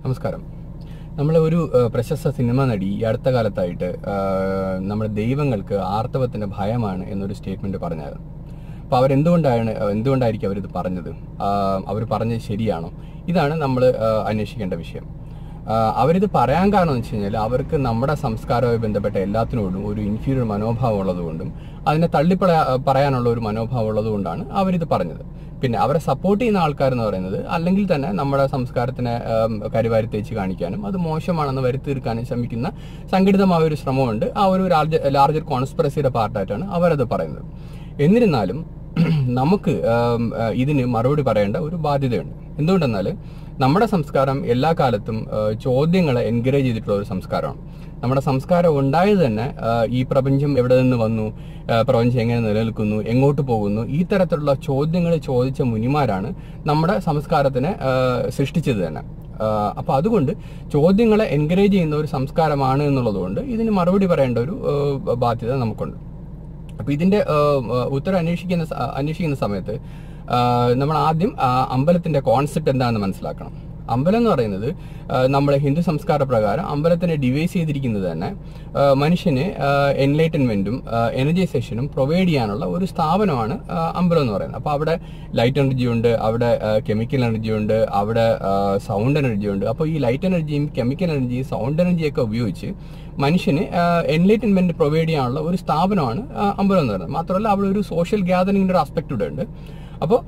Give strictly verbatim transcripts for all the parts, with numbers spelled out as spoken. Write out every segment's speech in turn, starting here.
നമസ്കാരം. നമ്മളെ ഒരു പ്രശസ്ത സിനിമ നടി ഈ അടുത്ത കാലത്തായിട്ട് നമ്മുടെ ദൈവങ്ങൾക്ക് ആർത്തവത്തിന്റെ ഭയമാണ് എന്നൊരു സ്റ്റേറ്റ്മെന്റ് പറഞ്ഞായിരുന്നു. അപ്പോൾ അവരെന്തുകൊണ്ടാണ് എന്തുകൊണ്ടായിരിക്കും അവരിത് പറഞ്ഞത്? അവർ പറഞ്ഞത് ശരിയാണോ? ഇതാണ് നമ്മൾ അന്വേഷിക്കേണ്ട വിഷയം. അവരിത് പറയാൻ കാരണം എന്ന് വെച്ച് കഴിഞ്ഞാൽ അവർക്ക് നമ്മുടെ സംസ്കാരവുമായി ബന്ധപ്പെട്ട എല്ലാത്തിനോടും ഒരു ഇൻഫീരിയർ മനോഭാവം ഉള്ളതുകൊണ്ടും അതിനെ തള്ളിപ്പറ പറയാനുള്ള ഒരു മനോഭാവം ഉള്ളതുകൊണ്ടാണ് അവരിത് പറഞ്ഞത്. പിന്നെ അവരെ സപ്പോർട്ട് ചെയ്യുന്ന ആൾക്കാരെന്ന് പറയുന്നത് അല്ലെങ്കിൽ തന്നെ നമ്മുടെ സംസ്കാരത്തിനെ കരിവാരി തേച്ച് കാണിക്കാനും അത് മോശമാണെന്ന് വരുത്തിത്തീർക്കാനും ശ്രമിക്കുന്ന സംഘടിതമായ ഒരു ശ്രമമുണ്ട്. ആ ഒരു ലാർജർ കോൺസ്പിറസിയുടെ പാർട്ടായിട്ടാണ് അവരത് പറയുന്നത്. എന്നിരുന്നാലും നമുക്ക് ഇതിന് മറുപടി പറയേണ്ട ഒരു ബാധ്യതയുണ്ട്. എന്തുകൊണ്ടെന്നാൽ നമ്മുടെ സംസ്കാരം എല്ലാ കാലത്തും ചോദ്യങ്ങളെ എൻകറേജ് ചെയ്തിട്ടുള്ള ഒരു സംസ്കാരമാണ്. നമ്മുടെ സംസ്കാരം ഉണ്ടായത് തന്നെ ഈ പ്രപഞ്ചം എവിടെ നിന്ന് വന്നു, പ്രപഞ്ചം എങ്ങനെ നിലനിൽക്കുന്നു, എങ്ങോട്ട് പോകുന്നു, ഈ തരത്തിലുള്ള ചോദ്യങ്ങൾ ചോദിച്ച മുനിമാരാണ് നമ്മുടെ സംസ്കാരത്തിനെ സൃഷ്ടിച്ചത് തന്നെ. അപ്പൊ അതുകൊണ്ട് ചോദ്യങ്ങളെ എൻകറേജ് ചെയ്യുന്ന ഒരു സംസ്കാരമാണ് എന്നുള്ളതുകൊണ്ട് ഇതിന് മറുപടി പറയേണ്ട ഒരു ബാധ്യത നമുക്കുണ്ട്. അപ്പൊ ഇതിന്റെ ഉത്തരം അന്വേഷിക്കുന്ന അന്വേഷിക്കുന്ന സമയത്ത് നമ്മൾ ആദ്യം അമ്പലത്തിന്റെ കോൺസെപ്റ്റ് എന്താണെന്ന് മനസ്സിലാക്കണം. അമ്പലം എന്ന് പറയുന്നത് നമ്മുടെ ഹിന്ദു സംസ്കാര പ്രകാരം അമ്പലത്തിനെ ഡിവൈസ് ചെയ്തിരിക്കുന്നത് തന്നെ മനുഷ്യന് എൻലൈറ്റൻമെന്റും എനർജൈസേഷനും പ്രൊവൈഡ് ചെയ്യാനുള്ള ഒരു സ്ഥാപനമാണ് അമ്പലം എന്ന് പറയുന്നത്. അപ്പോൾ അവിടെ ലൈറ്റ് എനർജി ഉണ്ട്, അവിടെ കെമിക്കൽ എനർജി ഉണ്ട്, അവിടെ സൗണ്ട് എനർജി ഉണ്ട്. അപ്പോൾ ഈ ലൈറ്റ് എനർജിയും കെമിക്കൽ എനർജിയും സൗണ്ട് എനർജിയൊക്കെ ഉപയോഗിച്ച് മനുഷ്യന് എൻലൈറ്റൻമെന്റ് പ്രൊവൈഡ് ചെയ്യാനുള്ള ഒരു സ്ഥാപനമാണ് അമ്പലം എന്ന് പറയുന്നത്. മാത്രമല്ല അവിടെ ഒരു സോഷ്യൽ ഗ്യാതറിംഗിന്റെ ഒരു ആസ്പെക്ട് ഇവിടെ ഉണ്ട്. അപ്പോൾ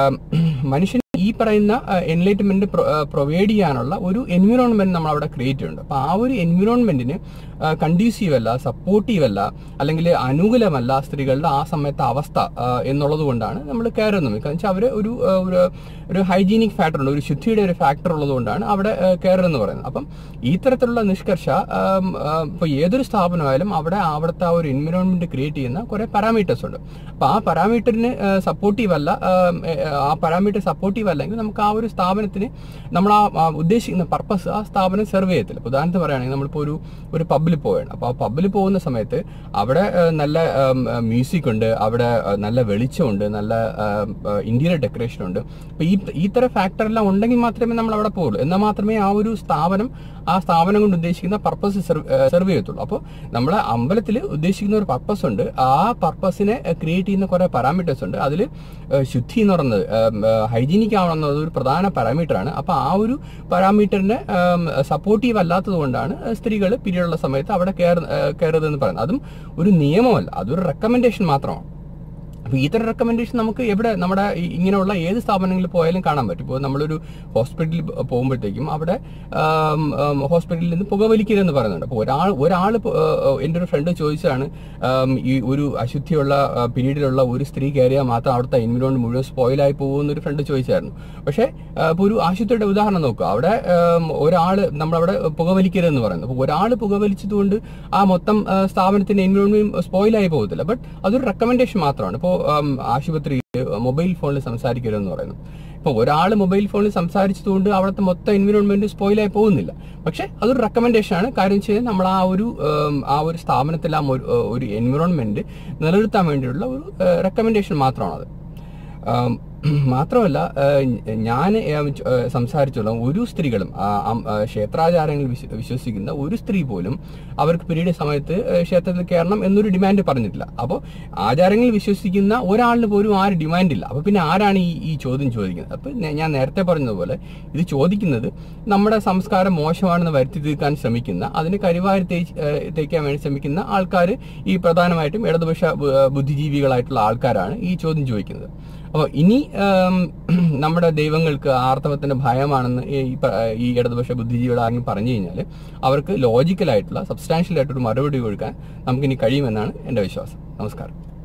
മനുഷ്യൻ ഈ പറയുന്ന എൻലൈറ്റ്മെന്റ് പ്രൊവൈഡ് ചെയ്യാനുള്ള ഒരു എൻവിറോൺമെന്റ് നമ്മൾ അവിടെ ക്രിയേറ്റ് ചെയ്യുന്നുണ്ട്. അപ്പൊ ആ ഒരു എൻവിറോൺമെന്റിന് കണ്ടീസീവ് അല്ല, സപ്പോർട്ടീവ് അല്ല, അല്ലെങ്കിൽ അനുകൂലമല്ല സ്ത്രീകളുടെ ആ സമയത്തെ അവസ്ഥ എന്നുള്ളത് കൊണ്ടാണ് നമ്മൾ കെയർ ചെയ്യുന്നത്. കാരണം വെച്ചാൽ അവര് ഒരു ഒരു ഹൈജീനിക് ഫാക്ടർ ഉണ്ട്, ഒരു ശുദ്ധിയുടെ ഒരു ഫാക്ടർ ഉള്ളത് കൊണ്ടാണ് അവിടെ കെയർ എന്ന് പറയുന്നത്. അപ്പം ഈ തരത്തിലുള്ള നിഷ്കർഷ ഇപ്പൊ ഏതൊരു സ്ഥാപനമായാലും അവിടെ അവിടുത്തെ ആ ഒരു എൻവിറോൺമെന്റ് ക്രിയേറ്റ് ചെയ്യുന്ന കുറെ പാരാമീറ്റേഴ്സ് ഉണ്ട്. അപ്പൊ ആ പാരാമീറ്ററിന് സപ്പോർട്ടീവ് അല്ല, ആ പാരാമീറ്റർ സപ്പോർട്ടീവ് അല്ലെങ്കിൽ നമുക്ക് ആ ഒരു സ്ഥാപനത്തിന് നമ്മൾ ആ ഉദ്ദേശിക്കുന്ന പർപ്പസ് ആ സ്ഥാപനം സെർവ് ചെയ്യത്തില്ല. ഉദാഹരണത്തിന് പറയുകയാണെങ്കിൽ നമ്മളിപ്പോൾ ഒരു ഒരു പബ്ബിൽ പോവുകയാണ്. അപ്പോൾ ആ പബ്ബിൽ പോകുന്ന സമയത്ത് അവിടെ നല്ല മ്യൂസിക് ഉണ്ട്, അവിടെ നല്ല വെളിച്ചമുണ്ട്, നല്ല ഇന്റീരിയർ ഡെക്കറേഷൻ ഉണ്ട്. അപ്പൊ ഈ ഈ തരം ഫാക്ടർ എല്ലാം ഉണ്ടെങ്കിൽ മാത്രമേ നമ്മൾ അവിടെ പോകുള്ളൂ. എന്നാൽ മാത്രമേ ആ ഒരു സ്ഥാപനം ആ സ്ഥാപനം കൊണ്ട് ഉദ്ദേശിക്കുന്ന പർപ്പസ് സെർവ് ചെയ്യത്തുള്ളൂ. അപ്പോൾ നമ്മളെ അമ്പലത്തിൽ ഉദ്ദേശിക്കുന്ന ഒരു പർപ്പസ് ഉണ്ട്. ആ പർപ്പസിനെ ക്രിയേറ്റ് ചെയ്യുന്ന കുറെ പാരാമീറ്റേഴ്സ് ഉണ്ട്. അതിൽ ശുദ്ധി എന്ന് പറയുന്നത് ഹൈജീനിക് ആവണമെന്നത് ഒരു പ്രധാന പാരാമീറ്റർ ആണ്. അപ്പൊ ആ ഒരു പാരാമീറ്ററിനെ സപ്പോർട്ടീവ് അല്ലാത്തത് കൊണ്ടാണ് സ്ത്രീകൾ പീരീഡുള്ള സമയത്ത് അവിടെ കയർ കയറുന്നതെന്ന് പറയുന്നത്. അതും ഒരു നിയമമല്ല, അതൊരു റെക്കമെൻഡേഷൻ മാത്രമാണ്. അപ്പോൾ ഇത്തരം റെക്കമെൻഡേഷൻ നമുക്ക് എവിടെ നമ്മുടെ ഇങ്ങനെയുള്ള ഏത് സ്ഥാപനങ്ങളിൽ പോയാലും കാണാൻ പറ്റും. ഇപ്പോൾ നമ്മളൊരു ഹോസ്പിറ്റലിൽ പോകുമ്പോഴത്തേക്കും അവിടെ ഹോസ്പിറ്റലിൽ നിന്ന് പുകവലിക്കരുതെന്ന് പറയുന്നുണ്ട്. അപ്പോൾ ഒരാൾ ഒരാൾ എൻ്റെ ഒരു ഫ്രണ്ട് ചോദിച്ചതാണ്, ഈ ഒരു അശുദ്ധിയുള്ള പീരീഡിലുള്ള ഒരു സ്ത്രീ കയറിയാൽ മാത്രം അവിടുത്തെ എൻവിറോൺമെന്റ് മുഴുവൻ സ്പോയിലായി പോകുമെന്ന് ഒരു ഫ്രണ്ട് ചോദിച്ചായിരുന്നു. പക്ഷേ ഇപ്പോൾ ഒരു ആശുപത്രിയുടെ ഉദാഹരണം നോക്കുക, അവിടെ ഒരാൾ നമ്മളവിടെ പുകവലിക്കരുതെന്ന് പറയുന്നത്. അപ്പോൾ ഒരാൾ പുകവലിച്ചതുകൊണ്ട് ആ മൊത്തം സ്ഥാപനത്തിന്റെ എൻവിറോൺമെന്റ് സ്പോയിലായി പോകത്തില്ല. ബട്ട് അതൊരു റെക്കമെൻഡേഷൻ മാത്രമാണ്. ഇപ്പോൾ ആശുപത്രിയിൽ മൊബൈൽ ഫോണിൽ സംസാരിക്കരുതെന്ന് പറയുന്നു. ഇപ്പൊ ഒരാൾ മൊബൈൽ ഫോണിൽ സംസാരിച്ചതുകൊണ്ട് അവിടുത്തെ മൊത്തം എൻവിറോൺമെന്റ് സ്പോയിലായി പോകുന്നില്ല. പക്ഷെ അതൊരു റെക്കമെൻഡേഷൻ ആണ്. കാര്യം വെച്ചാൽ നമ്മൾ ആ ഒരു ആ ഒരു സ്ഥാപനത്തിൽ ആ ഒരു എൻവിറോൺമെന്റ് നിലനിർത്താൻ വേണ്ടിയുള്ള ഒരു റെക്കമെൻഡേഷൻ മാത്രമാണത്. മാത്രമല്ല ഞാൻ സംസാരിച്ചുള്ള ഒരു സ്ത്രീകളും ക്ഷേത്രാചാരങ്ങളിൽ വിശ്വസിക്കുന്ന ഒരു സ്ത്രീ പോലും അവർക്ക് പീരീഡ് സമയത്ത് ക്ഷേത്രത്തിൽ കയറണം എന്നൊരു ഡിമാൻഡ് പറഞ്ഞിട്ടില്ല. അപ്പോൾ ആചാരങ്ങളിൽ വിശ്വസിക്കുന്ന ഒരാളിന് പോലും ആ ഒരു ഡിമാൻഡ് ഇല്ല. അപ്പൊ പിന്നെ ആരാണ് ഈ ഈ ചോദ്യം ചോദിക്കുന്നത്? അപ്പൊ ഞാൻ നേരത്തെ പറഞ്ഞതുപോലെ ഇത് ചോദിക്കുന്നത് നമ്മുടെ സംസ്കാരം മോശമാണെന്ന് വരുത്തി തീർക്കാൻ ശ്രമിക്കുന്ന, അതിന് കരിവാരി തേക്കാൻ വേണ്ടി ശ്രമിക്കുന്ന ആൾക്കാർ, ഈ പ്രധാനമായിട്ടും ഇടതുപക്ഷ ബുദ്ധിജീവികളായിട്ടുള്ള ആൾക്കാരാണ് ഈ ചോദ്യം ചോദിക്കുന്നത്. അപ്പോൾ ഇനി നമ്മുടെ ദൈവങ്ങൾക്ക് ആർത്തവത്തിന്റെ ഭയമാണെന്ന് ഈ ഇടതുപക്ഷ ബുദ്ധിജീവികൾ ആരെങ്കിലും പറഞ്ഞു കഴിഞ്ഞാൽ അവർക്ക് ലോജിക്കലായിട്ടുള്ള സബ്സ്റ്റാൻഷ്യൽ ആയിട്ടൊരു മറുപടി കൊടുക്കാൻ നമുക്കിനി കഴിയുമെന്നാണ് എൻ്റെ വിശ്വാസം. നമസ്കാരം.